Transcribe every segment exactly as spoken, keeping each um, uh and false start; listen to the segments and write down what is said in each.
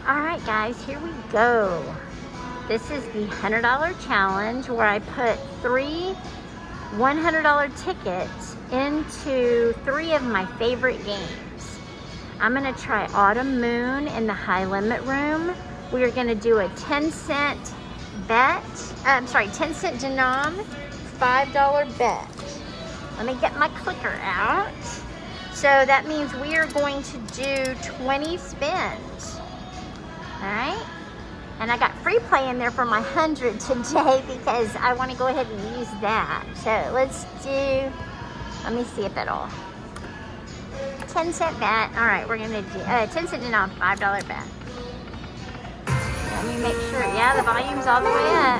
Alright guys, here we go. This is the one hundred dollar challenge where I put three one hundred dollar tickets into three of my favorite games. I'm going to try Autumn Moon in the high limit room. We are going to do a ten cent bet. Uh, I'm sorry, ten cent denom, five dollar bet. Let me get my clicker out. So that means we are going to do twenty spins. Alright, and I got free play in there for my one hundred today because I want to go ahead and use that. So let's do, let me see if it'll, ten cent bet. Alright, we're going to do uh, ten cent denom, five dollar bet. Let me make sure, yeah, the volume's all the way up.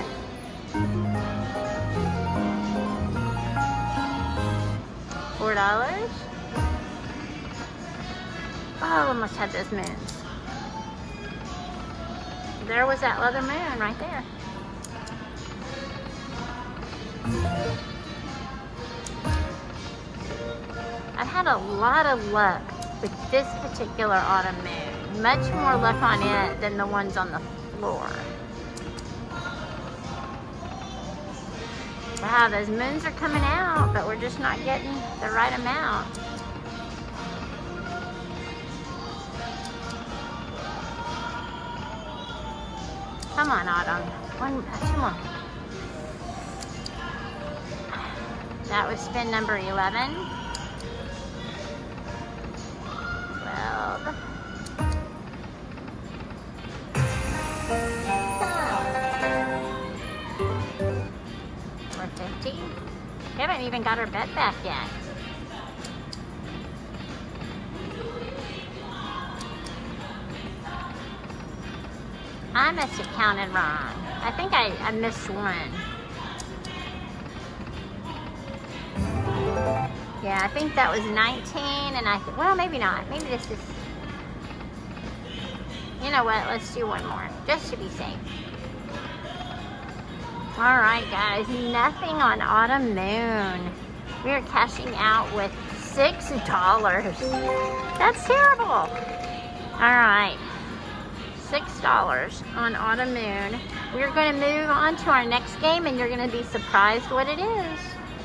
four dollars. Oh, almost had those moons. There was that leather moon right there. I've had a lot of luck with this particular autumn moon. Much more luck on it than the ones on the floor. Wow, those moons are coming out, but we're just not getting the right amount. Come on, Autumn. One, two more. That was spin number eleven. twelve. We're fifty. We haven't even got our bet back yet. I must have counted wrong. I think I, I missed one. Yeah, I think that was nineteen, and I, well, maybe not. Maybe this is, you know what, let's do one more, just to be safe. All right, guys, nothing on Autumn Moon. We are cashing out with six dollars. That's terrible. All right. six dollars on Autumn Moon. We're going to move on to our next game, and you're going to be surprised what it is.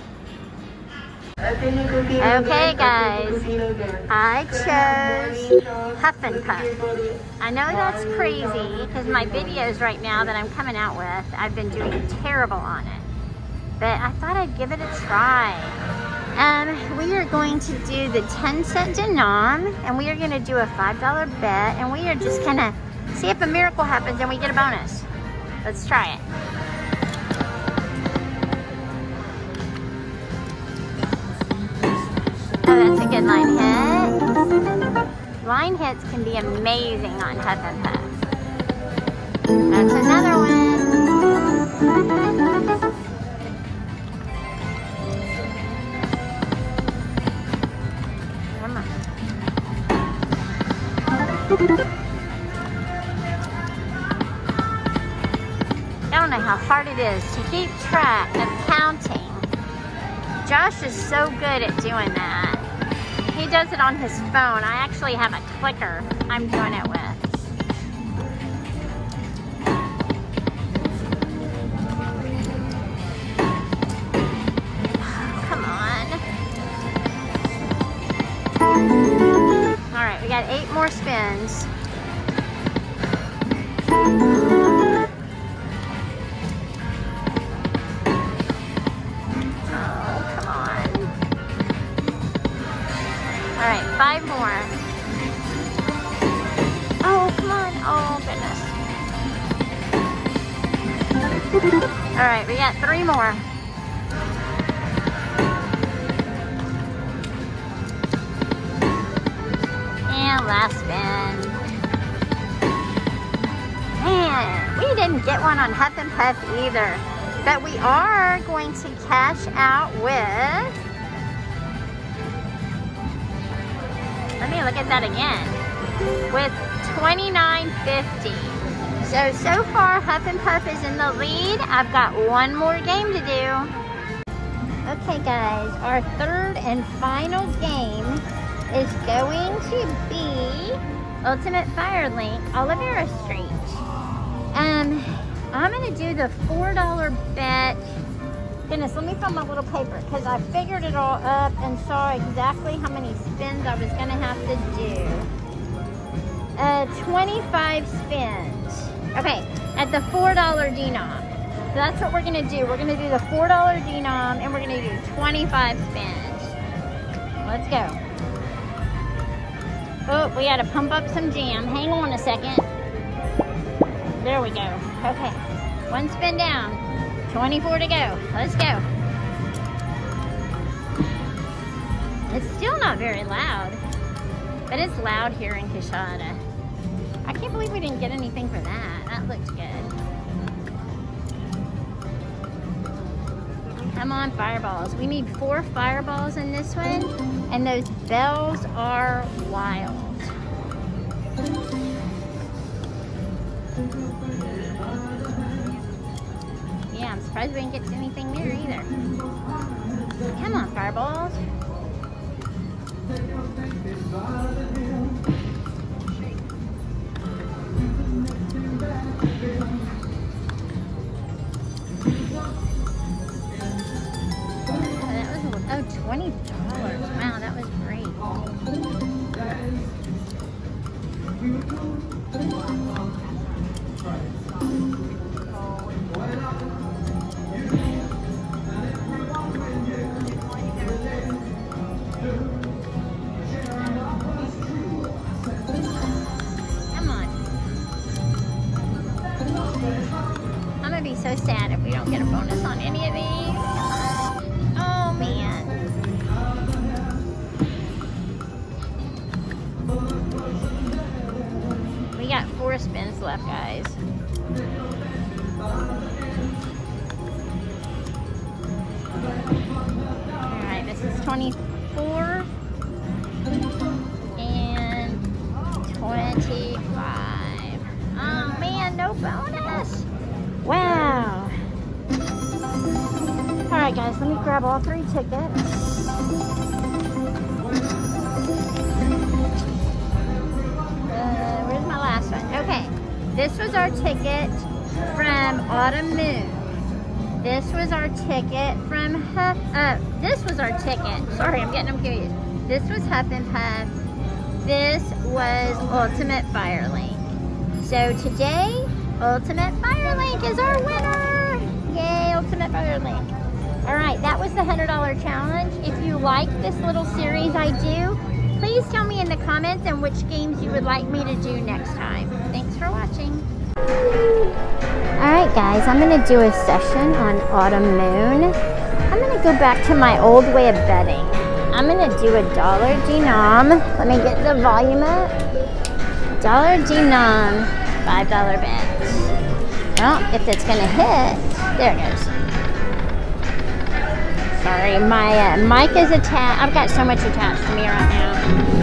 Okay, guys. I chose Huff and Puff. I know that's crazy because my videos right now that I'm coming out with, I've been doing terrible on it. But I thought I'd give it a try. Um, we are going to do the ten cent denom, and we are going to do a five dollar bet, and we are just going to see if a miracle happens and we get a bonus. Let's try it. Oh, that's a good line hit. Line hits can be amazing on Huff and Puff. That's another one. Come on. I don't know how hard it is to keep track of counting. Josh is so good at doing that. He does it on his phone. I actually have a clicker I'm doing it with. Oh, come on. All right, we got eight more spins. Alright, five more. Oh, come on. Oh, goodness. Alright, we got three more. And last spin. Man, we didn't get one on Huff and Puff either. But we are going to cash out with... Let me look at that again. With twenty-nine fifty. So, so far Huff and Puff is in the lead. I've got one more game to do. Okay guys, our third and final game is going to be Ultimate Fire Link, Olivera Street. Um, I'm gonna do the four dollar bet. Goodness, let me find my little paper because I figured it all up and saw exactly how many spins I was gonna have to do. Uh, twenty-five spins. Okay, at the four dollar denom. So that's what we're gonna do. We're gonna do the four dollar denom and we're gonna do twenty-five spins. Let's go. Oh, we gotta pump up some jam. Hang on a second. There we go. Okay, one spin down. twenty-four to go. Let's go. It's still not very loud, but it's loud here in Coshada. I can't believe we didn't get anything for that. That looked good. Come on, fireballs. We need four fireballs in this one, and those bells are wild. Yeah, I'm surprised we didn't get anything there either. Come on, fireballs. Oh, twenty dollars. Wow, that was great. Come on. I'm gonna be so sad if we don't get a bonus on any of these. Oh, man. We got four spins left, guys. Alright, this is twenty-four and twenty-five. Oh man, no bonus. Wow. Alright guys, let me grab all three tickets. Okay, this was our ticket from Autumn Moon. This was our ticket from Huff, uh, this was our ticket. Sorry, I'm getting them confused. This was Huff and Puff. This was Ultimate Fire Link. So today, Ultimate Fire Link is our winner. Yay, Ultimate Fire Link. All right, that was the one hundred dollar challenge. If you like this little series I do, please tell me in the comments and which games you would like me to do next time. Thanks for watching. Alright guys, I'm going to do a session on Autumn Moon. I'm going to go back to my old way of betting. I'm going to do a dollar denom. Let me get the volume up. Dollar denom, five dollar bet. Well, if it's going to hit, there it goes. Sorry, my uh, mic is attached. I've got so much attached to me right now.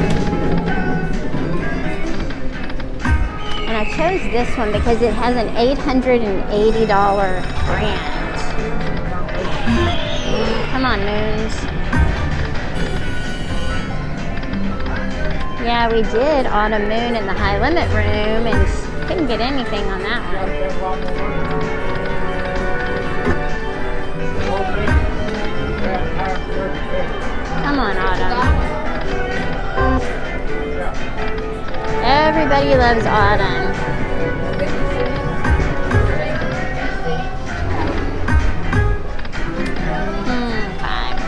And I chose this one because it has an eight hundred eighty dollar grant. Come on, Moons. Yeah, we did Autumn Moon in the high limit room and couldn't get anything on that one. Come on, Autumn. Everybody loves Autumn. Hmm, five.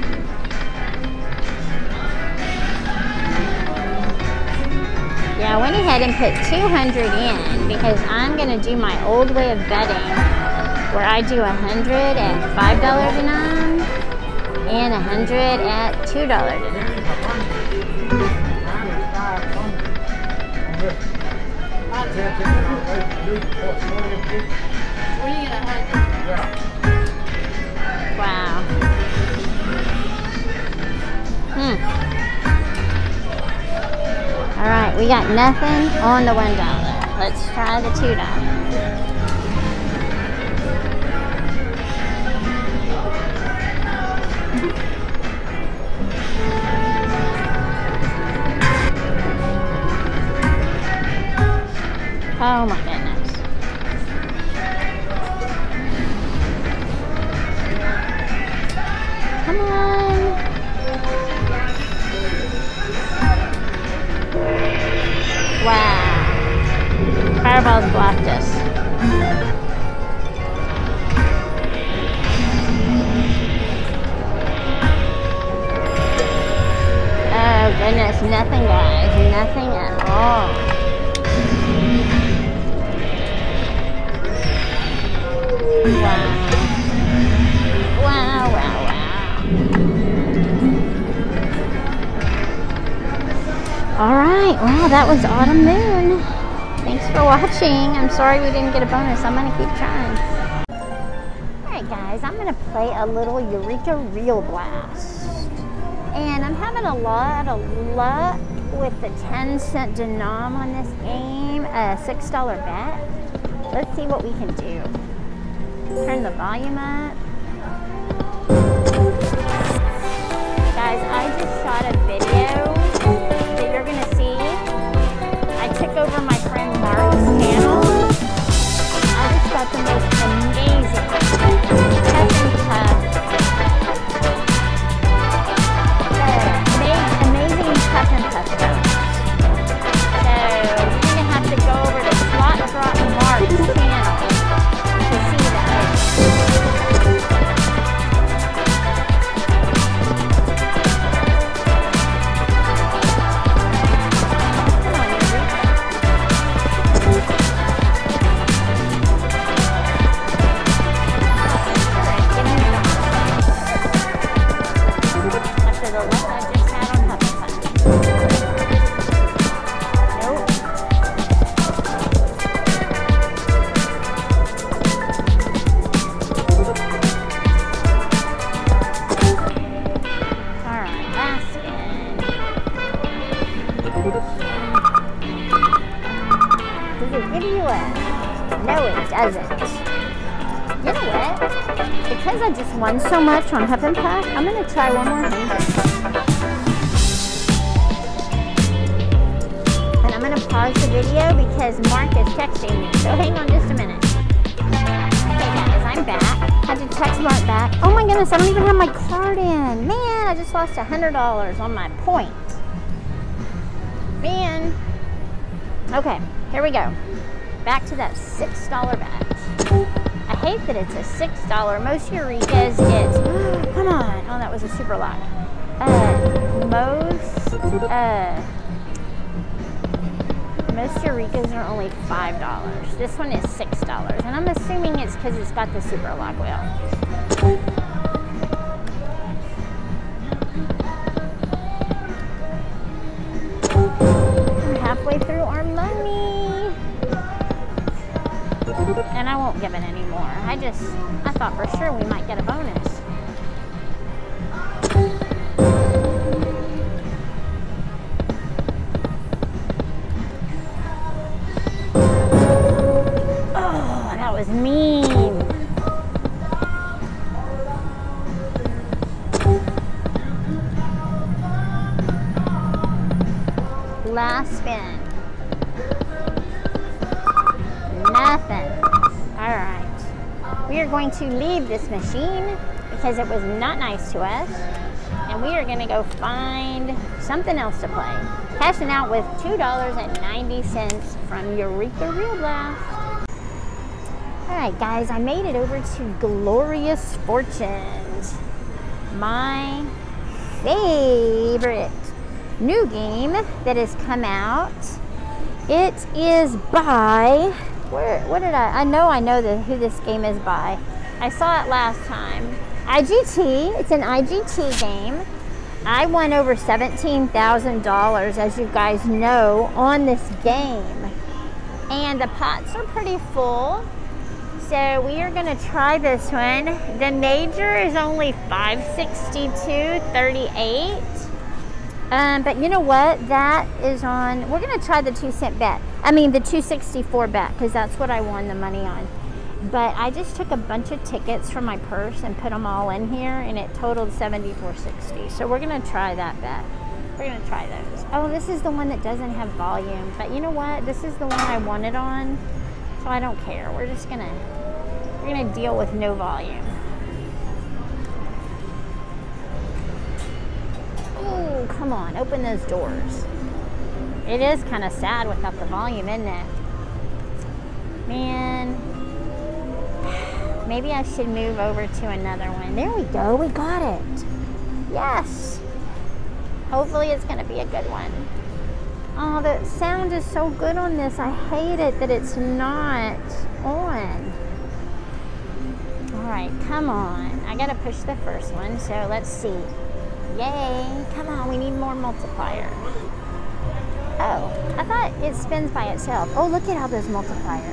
Yeah, I went ahead and put two hundred in because I'm going to do my old way of betting where I do one hundred at five dollar denom and one hundred at two dollar denom. Wow. Hmm. All right, we got nothing on the one dollar. Let's try the two dollar. Oh my goodness. Come on. Wow. Fireballs blocked us. Oh goodness, nothing guys, nothing at all. Wow. Wow, wow, wow. Alright, well that was Autumn Moon. Thanks for watching. I'm sorry we didn't get a bonus. I'm going to keep trying. Alright guys, I'm going to play a little Eureka Real Blast. And I'm having a lot of luck with the ten cent denom on this game. A six dollar bet. Let's see what we can do. Turn the volume up. Guys, I just shot a video that you're going to see. I took over my friend Mark's channel. I just got the most amazing tough and tough, uh, amazing tough and tough stuff. So you're going to have to go over to Slot Drop Mark's channel to see that. Won so much on Huff and Puff, I'm going to try one more thing. And I'm going to pause the video because Mark is texting me. So hang on just a minute. Okay guys, I'm back. Had to text Mark back. Oh my goodness, I don't even have my card in. Man, I just lost one hundred dollars on my point. Man. Okay, here we go. Back to that six dollar bet. I hate that it's a six dollar. Most Eurekas, it's, come on. Oh, that was a super lock. Uh, most, uh, most Eurekas are only five dollars. This one is six dollars. And I'm assuming it's because it's got the super lock wheel. We're halfway through our money. And I won't give it any more. I just, I thought for sure we might get a bonus. Oh, that was mean. Last spin. Nothing. Alright. We are going to leave this machine because it was not nice to us. And we are going to go find something else to play. Cashing out with two dollars and ninety cents from Eureka Real Blast. Alright guys, I made it over to Glorious Fortunes. My favorite new game that has come out. It is by... Where, what did I, I know I know the, who this game is by. I saw it last time. I G T, it's an I G T game. I won over seventeen thousand dollars, as you guys know, on this game. And the pots are pretty full. So we are gonna try this one. The major is only five sixty-two thirty-eight. Um, but you know what? That is on, we're gonna try the two cent bet. I mean the two sixty-four bet, because that's what I won the money on. But I just took a bunch of tickets from my purse and put them all in here, and it totaled seventy-four sixty. So we're gonna try that bet. We're gonna try those. Oh, this is the one that doesn't have volume. But you know what? This is the one I wanted on, so I don't care. We're just gonna, we're gonna deal with no volume. Oh, come on, open those doors. It is kind of sad without the volume, isn't it? Man, maybe I should move over to another one. There we go, we got it. Yes. Hopefully it's gonna be a good one. Oh, the sound is so good on this. I hate it that it's not on. All right, come on. I gotta push the first one, so let's see. Yay, come on, we need more multipliers. Oh, I thought it spins by itself. Oh, look at all those multipliers.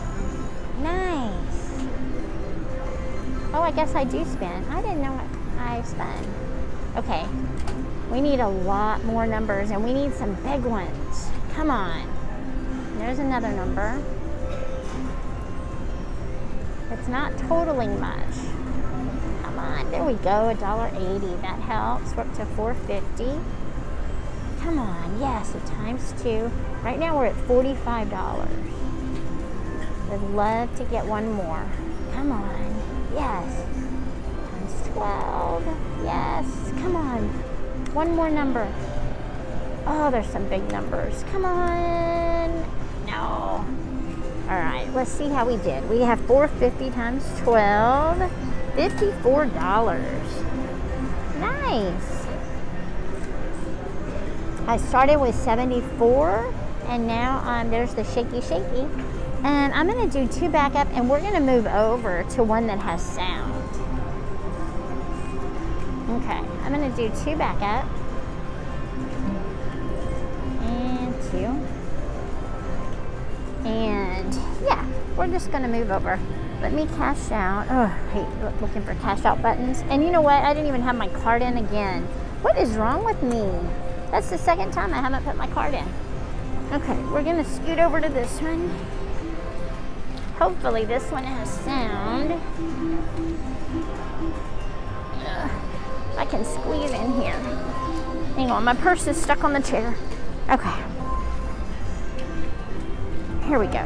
Nice. Oh, I guess I do spin. I didn't know I spun. Okay, we need a lot more numbers and we need some big ones. Come on. There's another number. It's not totaling much. Come on, there we go, a dollar eighty. That helps. We're up to four fifty. Come on, yes, it times two. Right now we're at forty-five dollars. Would love to get one more. Come on, yes. Times twelve, yes. Come on, one more number. Oh, there's some big numbers. Come on, no. All right, let's see how we did. We have four fifty times twelve, fifty-four dollars. Nice. I started with seventy-four, and now um, there's the shaky shaky. And I'm gonna do two backup, and we're gonna move over to one that has sound. Okay, I'm gonna do two backup. And two. And yeah, we're just gonna move over. Let me cash out. Oh, I hate looking for cash out buttons. And you know what? I didn't even have my card in again. What is wrong with me? That's the second time I haven't put my card in. Okay, we're gonna scoot over to this one. Hopefully this one has sound. Ugh, I can squeeze in here. Hang on, my purse is stuck on the chair. Okay. Here we go.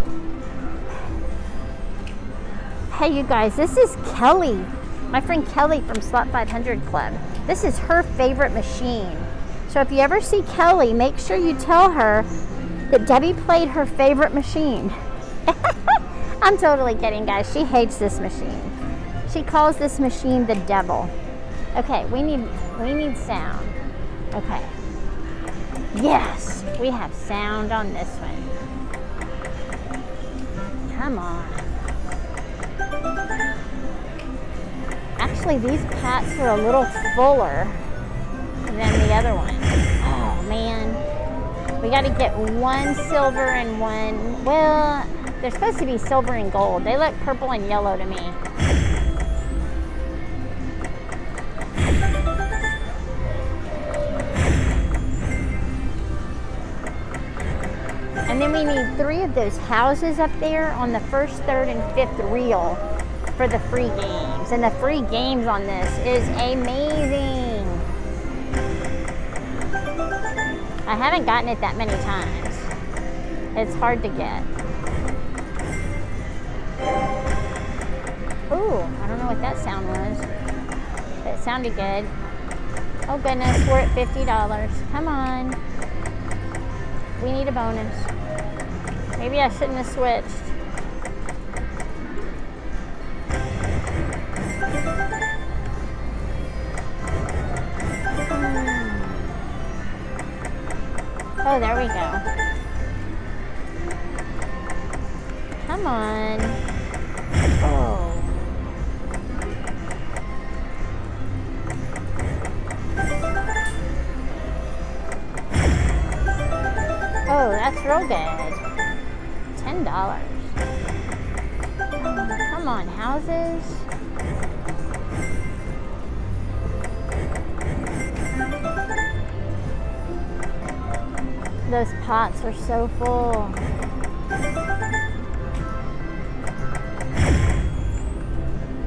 Hey you guys, this is Kelly. My friend Kelly from Slot five hundred Club. This is her favorite machine. So if you ever see Kelly, make sure you tell her that Debbie played her favorite machine. I'm totally kidding, guys. She hates this machine. She calls this machine the devil. Okay, we need we need sound. Okay. Yes, we have sound on this one. Come on. Actually, these pots are a little fuller than the other one. Oh man, we got to get one silver and one, well, they're supposed to be silver and gold. They look purple and yellow to me. And then we need three of those houses up there on the first, third, and fifth reel for the free games. And the free games on this is amazing. I haven't gotten it that many times. It's hard to get. Ooh, I don't know what that sound was. But it sounded good. Oh goodness, we're at fifty dollars. Come on. We need a bonus. Maybe I shouldn't have switched. Oh, there we go. Come on. Oh. Oh, that's real good. ten dollars. Oh, come on, houses. Those pots are so full.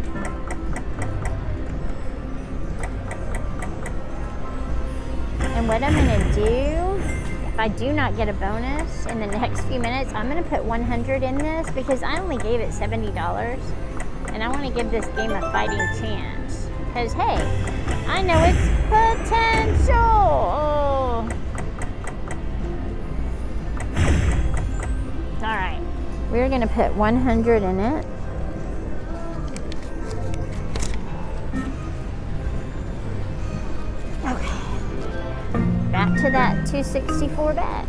And what I'm gonna do, if I do not get a bonus in the next few minutes, I'm gonna put one hundred in this because I only gave it seventy dollars. And I want to give this game a fighting chance. Because, hey, I know its potential. Oh. All right. We're going to put one hundred in it. Okay. Back to that two sixty-four bet.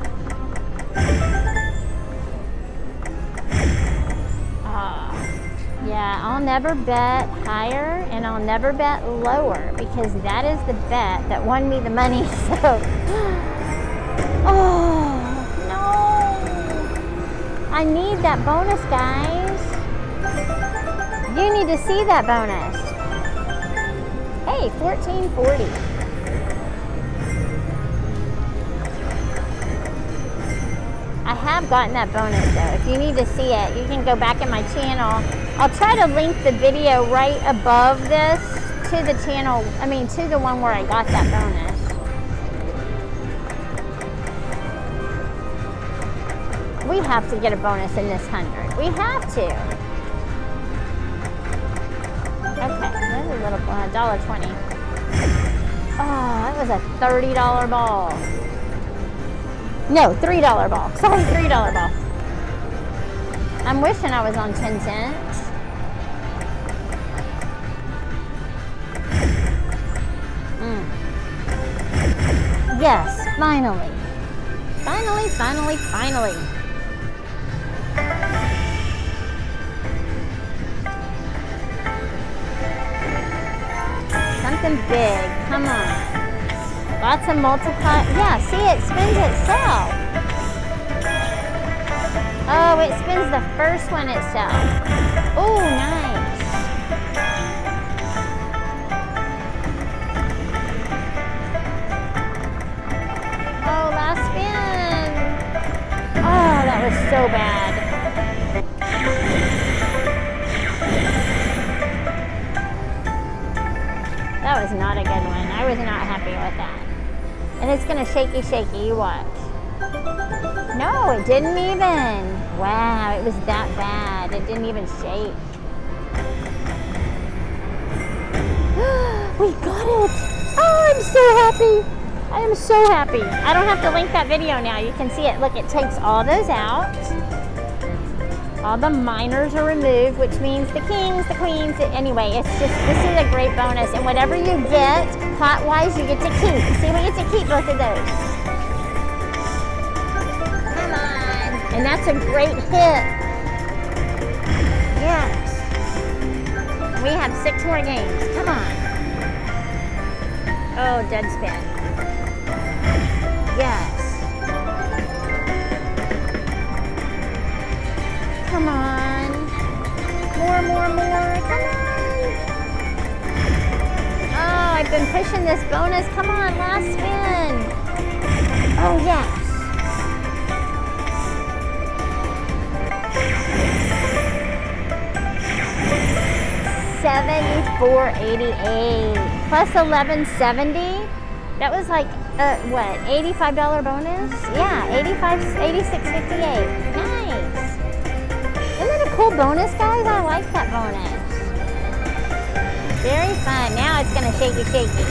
Yeah, I'll never bet higher and I'll never bet lower because that is the bet that won me the money. So, oh no, I need that bonus, guys. You need to see that bonus. Hey, fourteen forty. I have gotten that bonus though. If you need to see it, you can go back in my channel. I'll try to link the video right above this to the channel, I mean to the one where I got that bonus. We have to get a bonus in this hundred. We have to. Okay, that's a little one dollar twenty. Oh, that was a thirty dollar ball. No, three dollar ball. Sorry, three dollar ball. I'm wishing I was on ten cents. Mm. Yes, finally. Finally, finally, finally. Something big, come on. Lots of multiply. Yeah, see, it spins itself. Oh, it spins the first one itself. Oh, nice. Oh, last spin. Oh, that was so bad. That was not a good one. I was not happy with that. And it's gonna shaky shaky, you watch. No, it didn't even. Wow, it was that bad. It didn't even shake. We got it. Oh, I'm so happy. I am so happy. I don't have to link that video now. You can see it. Look, it takes all those out. All the minors are removed, which means the kings, the queens. Anyway, it's just, this is a great bonus. And whatever you get, pot-wise, you get to keep. See, we get to keep both of those. Come on. And that's a great hit. Yes. We have six more games. Come on. Oh, dead spin. Yes. Come on. More, more, more. Come on. Oh, I've been pushing this bonus. Come on, last spin. Oh, yes. seventy-four eighty-eight plus eleven seventy. That was like, uh, what, eighty-five dollar bonus? Yeah, eighty-five, eighty-six fifty-eight. Nice. Isn't that a cool bonus, guys? I like that bonus. Very fun. Now it's gonna shaky shaky.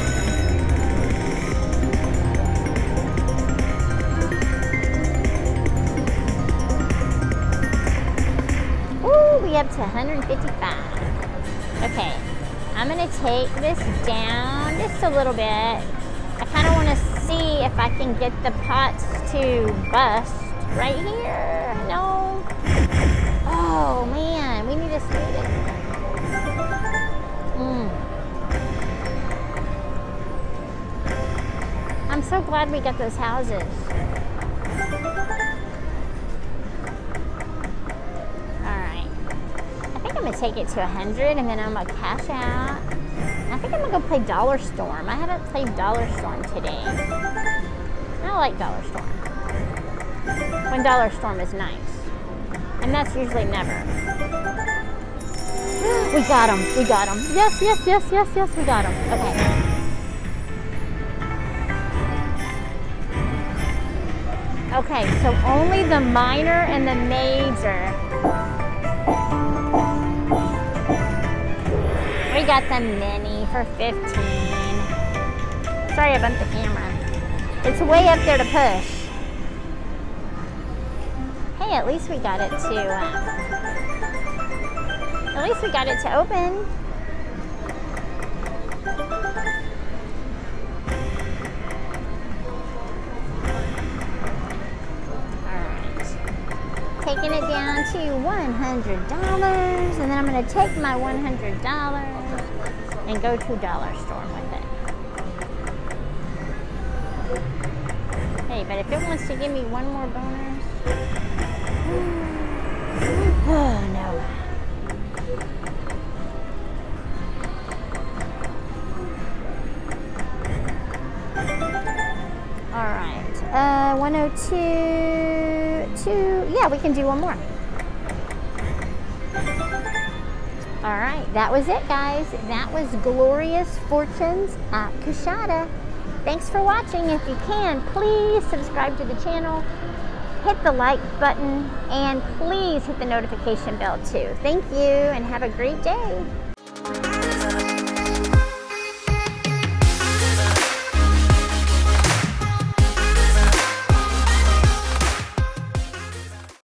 Ooh, we up to one hundred fifty-five. Okay, I'm gonna take this down just a little bit. I kind of want to see if I can get the pots to bust right here. No. Oh man, we need to speed it. Mm. I'm so glad we got those houses. I'm gonna take it to one hundred and then I'm gonna cash out. I think I'm gonna go play Dollar Storm. I haven't played Dollar Storm today. I like Dollar Storm. When Dollar Storm is nice. And that's usually never. We got him. We got him. Yes, yes, yes, yes, yes, we got him. Okay. Okay, so only the minor and the major. We got the mini for fifteen. Sorry I bumped the camera. It's way up there to push. Hey, at least we got it to, um, at least we got it to open. Taking it down to one hundred dollars, and then I'm going to take my one hundred dollars and go to Dollar Store with it. Hey, but if it wants to give me one more bonus, oh no. All right, uh, one oh two, two, yeah, we can do one more. All right, that was it, guys. That was Glorious Fortunes at Coushatta. Thanks for watching. If you can, please subscribe to the channel, hit the like button, and please hit the notification bell too. Thank you, and have a great day.